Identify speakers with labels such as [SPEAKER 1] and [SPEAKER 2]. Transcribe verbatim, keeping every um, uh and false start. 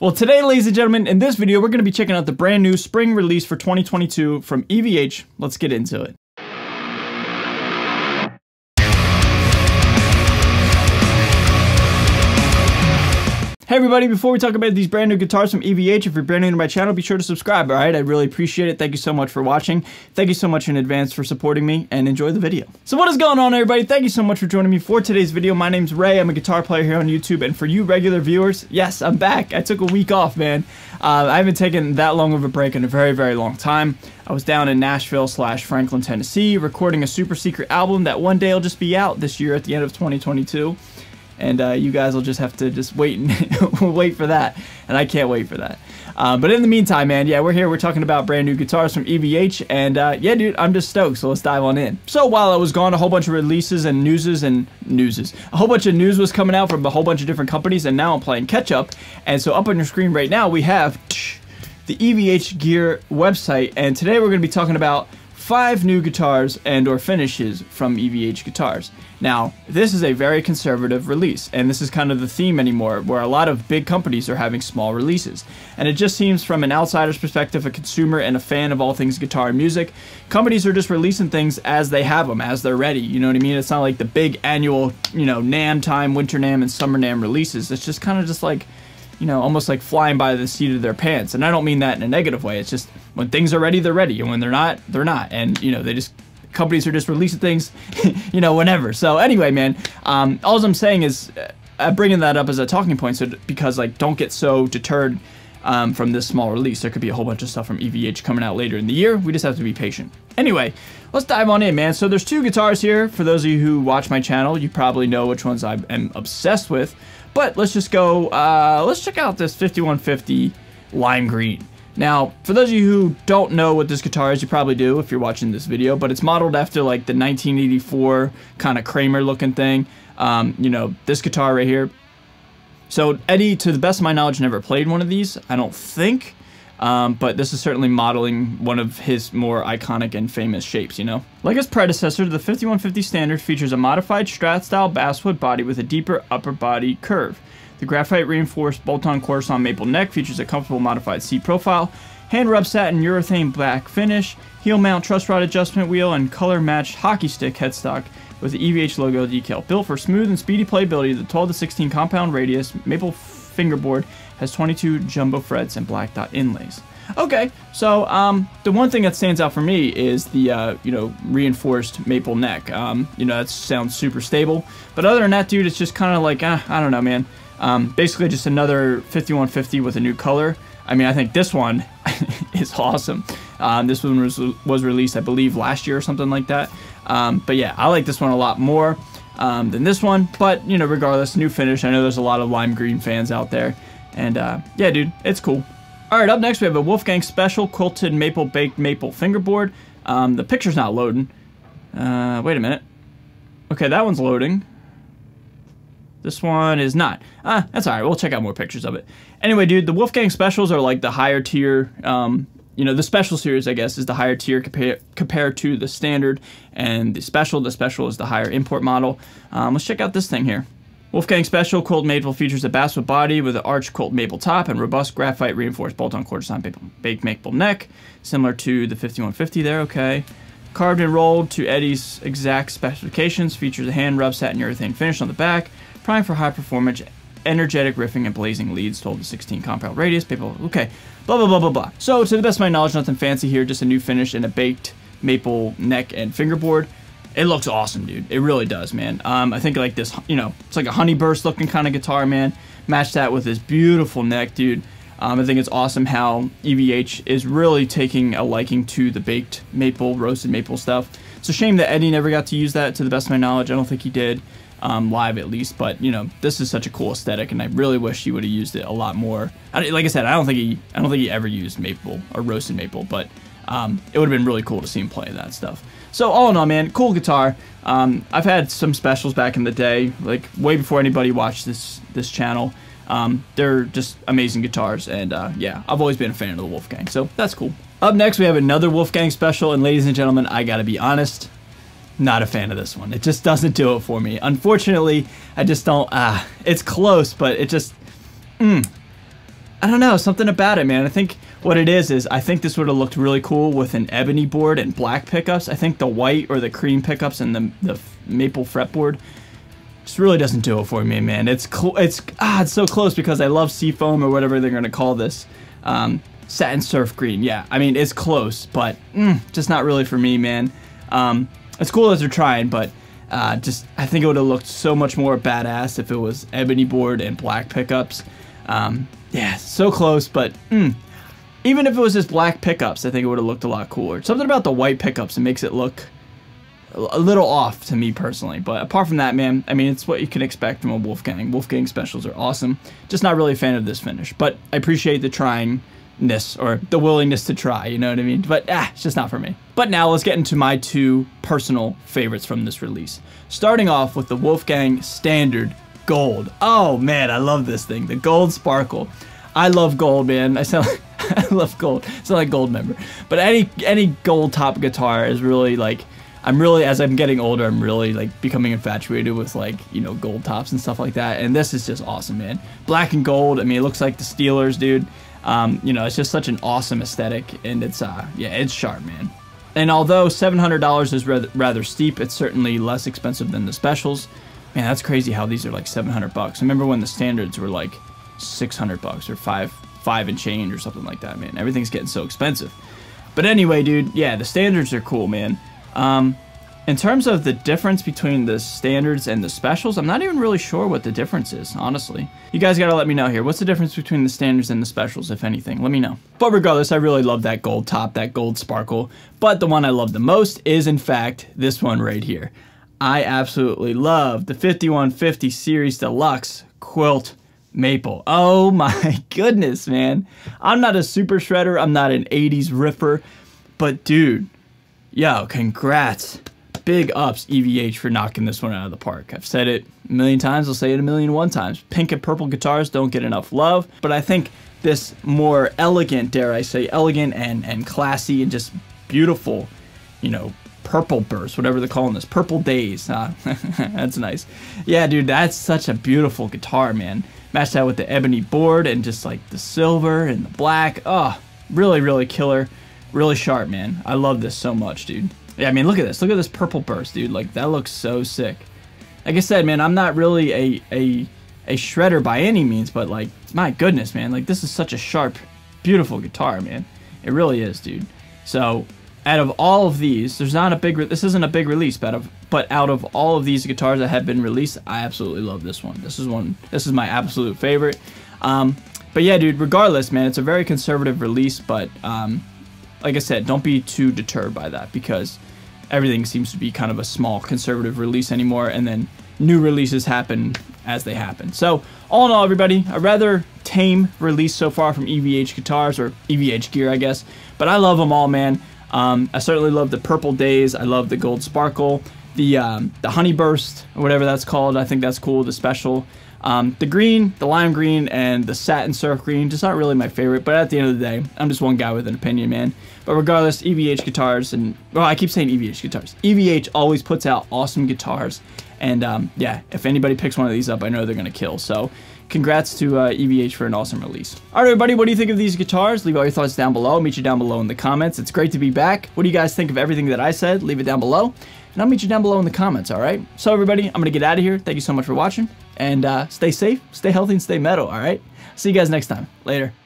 [SPEAKER 1] Well, today, ladies and gentlemen, in this video, we're going to be checking out the brand new spring release for twenty twenty-two from E V H. Let's get into it. Hey everybody, before we talk about these brand new guitars from E V H, if you're brand new to my channel, be sure to subscribe, alright? I'd really appreciate it. Thank you so much for watching. Thank you so much in advance for supporting me, and enjoy the video. So what is going on, everybody? Thank you so much for joining me for today's video. My name's Ray. I'm a guitar player here on YouTube, and for you regular viewers, yes, I'm back. I took a week off, man. Uh, I haven't taken that long of a break in a very, very long time. I was down in Nashville slash Franklin, Tennessee, recording a super secret album that one day will just be out this year at the end of twenty twenty-two. And uh, you guys will just have to just wait and wait for that, and I can't wait for that. Uh, but in the meantime, man, yeah, we're here. We're talking about brand new guitars from E V H, and uh, yeah, dude, I'm just stoked. So let's dive on in. So while I was gone, a whole bunch of releases and newses and newses, a whole bunch of news was coming out from a whole bunch of different companies, and now I'm playing catch up. And so up on your screen right now, we have the E V H Gear website, and today we're going to be talking about five new guitars and or finishes from E V H Guitars. Now, this is a very conservative release, and this is kind of the theme anymore, where a lot of big companies are having small releases. And it just seems, from an outsider's perspective, a consumer and a fan of all things guitar and music, companies are just releasing things as they have them, as they're ready. You know what I mean? It's not like the big annual, you know, NAMM time, Winter NAMM, and Summer NAMM releases. It's just kind of just like, you know, almost like flying by the seat of their pants. And I don't mean that in a negative way. It's just when things are ready, they're ready. And when they're not, they're not. And, you know, they just, companies are just releasing things, you know, whenever. So anyway, man, um, all I'm saying is, uh, I'm bringing that up as a talking point so because, like, don't get so deterred um, from this small release. There could be a whole bunch of stuff from E V H coming out later in the year. We just have to be patient. Anyway, let's dive on in, man. So there's two guitars here. For those of you who watch my channel, you probably know which ones I am obsessed with. But let's just go, uh, let's check out this fifty-one fifty Lime Green. Now, for those of you who don't know what this guitar is, you probably do if you're watching this video, but it's modeled after like the nineteen eighty-four kind of Kramer looking thing. Um, you know, this guitar right here. So Eddie, to the best of my knowledge, never played one of these, I don't think. Um, but this is certainly modeling one of his more iconic and famous shapes, you know? Like its predecessor, the fifty-one fifty Standard features a modified Strat-style basswood body with a deeper upper body curve. The graphite-reinforced bolt-on Corson maple neck features a comfortable modified seat profile, hand-rub satin urethane black finish, heel-mount truss rod adjustment wheel, and color-matched hockey stick headstock with the E V H logo decal. Built for smooth and speedy playability, the twelve to sixteen compound radius maple fingerboard has twenty-two jumbo frets and black dot inlays. Okay, so um, the one thing that stands out for me is the uh, you know, reinforced maple neck. Um, you know, that sounds super stable, but other than that, dude, it's just kind of like uh, I don't know, man. Um, basically, just another fifty-one fifty with a new color. I mean, I think this one is awesome. Um, this one was was released, I believe, last year or something like that. Um, but yeah, I like this one a lot more um, than this one. But you know, regardless, new finish. I know there's a lot of lime green fans out there. And uh, yeah, dude, it's cool. Alright, up next we have a Wolfgang Special Quilted Maple Baked Maple Fingerboard. Um, the picture's not loading. Uh, wait a minute. Okay, that one's loading. This one is not. Ah, that's alright, we'll check out more pictures of it. Anyway, dude, the Wolfgang Specials are like the higher tier, um, you know, the Special series, I guess, is the higher tier compare, compared to the Standard. And the Special, the Special is the higher import model. Um, let's check out this thing here. Wolfgang Special Quilt Maple features a basswood body with an arched quilt maple top and robust graphite reinforced bolt-on quarter-sign baked maple neck, similar to the fifty-one fifty there, okay. Carved and rolled to Eddie's exact specifications, features a hand-rub satin urethane finish on the back, primed for high-performance, energetic riffing and blazing leads, twelve to sixteen compound radius, maple, okay, blah, blah, blah, blah, blah. So, to the best of my knowledge, nothing fancy here, just a new finish and a baked maple neck and fingerboard. It looks awesome, dude. It really does, man. Um, I think like this, you know, it's like a honeyburst looking kind of guitar, man. Match that with this beautiful neck, dude. Um, I think it's awesome how E V H is really taking a liking to the baked maple, roasted maple stuff. It's a shame that Eddie never got to use that, to the best of my knowledge. I don't think he did, um, live at least. But, you know, this is such a cool aesthetic, and I really wish he would have used it a lot more. I, like I said, I don't think he, I don't think he ever used maple or roasted maple, but um, it would have been really cool to see him play that stuff. So all in all, man, cool guitar. Um, I've had some specials back in the day, like way before anybody watched this this channel. Um, they're just amazing guitars, and uh, yeah, I've always been a fan of the Wolfgang, so that's cool. Up next, we have another Wolfgang special, and ladies and gentlemen, I gotta be honest, not a fan of this one. It just doesn't do it for me. Unfortunately, I just don't. Ah, it's close, but it just. Mm, I don't know, something about it, man. I think what it is is I think this would have looked really cool with an ebony board and black pickups. I think the white or the cream pickups and the, the maple fretboard just really doesn't do it for me, man. It's cl it's ah, it's so close because I love Seafoam or whatever they're gonna call this. Um, satin surf green, yeah. I mean, it's close, but mm, just not really for me, man. Um, it's cool as they're trying, but uh, just I think it would have looked so much more badass if it was ebony board and black pickups. Um, yeah, so close, but mm, even if it was just black pickups, I think it would have looked a lot cooler. Something about the white pickups, it makes it look a little off to me personally. But apart from that, man, I mean, it's what you can expect from a Wolfgang. Wolfgang specials are awesome. Just not really a fan of this finish, but I appreciate the tryingness or the willingness to try, you know what I mean? But ah, it's just not for me. But now let's get into my two personal favorites from this release. Starting off with the Wolfgang Standard Gold. Oh man, I love this thing. The Gold Sparkle. I love gold, man. I sound like, I love gold. I sound like Gold member. But any any gold top guitar is really like, I'm really, as I'm getting older, I'm really like becoming infatuated with like, you know, gold tops and stuff like that. And this is just awesome, man. Black and gold. I mean, it looks like the Steelers, dude. Um, you know, it's just such an awesome aesthetic, and it's uh, yeah, it's sharp, man. And although seven hundred dollars is rather, rather steep, it's certainly less expensive than the specials. Man, that's crazy how these are like seven hundred bucks. I remember when the standards were like six hundred bucks or five, five and change or something like that, man. Everything's getting so expensive. But anyway, dude, yeah, the standards are cool, man. Um, in terms of the difference between the standards and the specials, I'm not even really sure what the difference is, honestly. You guys gotta let me know here. What's the difference between the standards and the specials, if anything? Let me know. But regardless, I really love that gold top, that gold sparkle. But the one I love the most is, in fact, this one right here. I absolutely love the fifty-one fifty Series Deluxe Quilt Maple. Oh my goodness, man. I'm not a super shredder. I'm not an eighties ripper. But dude, yo, congrats. Big ups, E V H, for knocking this one out of the park. I've said it a million times. I'll say it a million and one times. Pink and purple guitars don't get enough love. But I think this more elegant, dare I say, elegant and, and classy and just beautiful, you know, Purple Burst, whatever they're calling this. Purple Days. Uh, that's nice. Yeah, dude, that's such a beautiful guitar, man. Match that with the ebony board and just like the silver and the black. Oh, really, really killer. Really sharp, man. I love this so much, dude. Yeah, I mean, look at this. Look at this Purple Burst, dude. Like, that looks so sick. Like I said, man, I'm not really a, a, a shredder by any means, but like, my goodness, man. Like, this is such a sharp, beautiful guitar, man. It really is, dude. So, out of all of these, there's not a big, re this isn't a big release, but out of, but out of all of these guitars that have been released, I absolutely love this one. This is one, this is my absolute favorite. Um, but yeah, dude, regardless, man, it's a very conservative release, but um, like I said, don't be too deterred by that because everything seems to be kind of a small conservative release anymore, and then new releases happen as they happen. So, all in all, everybody, a rather tame release so far from E V H Guitars, or E V H Gear, I guess, but I love them all, man. Um, I certainly love the Purple Days. I love the Gold Sparkle, the um, the Honey Burst, or whatever that's called. I think that's cool, the special. Um, the green, the lime green, and the satin surf green, just not really my favorite, but at the end of the day, I'm just one guy with an opinion, man. But regardless, E V H Guitars, and, well, I keep saying E V H Guitars. E V H always puts out awesome guitars, and um, yeah, if anybody picks one of these up, I know they're going to kill, so congrats to uh, E V H for an awesome release. Alright, everybody, what do you think of these guitars? Leave all your thoughts down below. I'll meet you down below in the comments. It's great to be back. What do you guys think of everything that I said? Leave it down below, and I'll meet you down below in the comments, alright? So, everybody, I'm going to get out of here. Thank you so much for watching, and uh, stay safe, stay healthy, and stay metal, alright? See you guys next time. Later.